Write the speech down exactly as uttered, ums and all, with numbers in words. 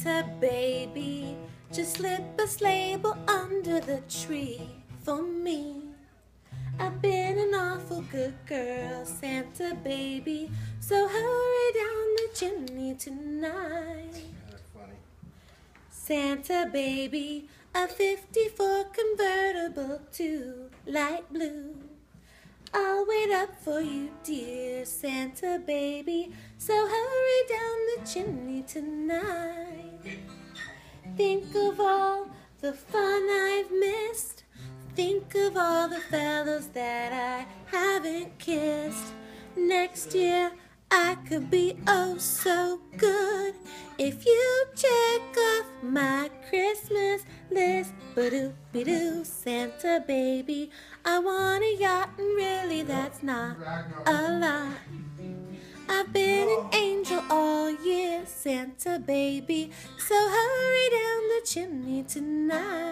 Santa baby, just slip a label under the tree for me. I've been an awful good girl, Santa baby, so hurry down the chimney tonight. That's funny. Santa baby, a fifty-four convertible to light blue. I'll wait up for you, dear Santa baby, so hurry down the chimney tonight. Think of all the fun I've missed. Think of all the fellows that I haven't kissed. Next year I could be oh so good if you check off my Christmas list. Ba-doo-be-doo, Santa baby, I want a yacht, and really that's not a lot. I've been an angel all year, Santa baby, so hurry down the chimney tonight.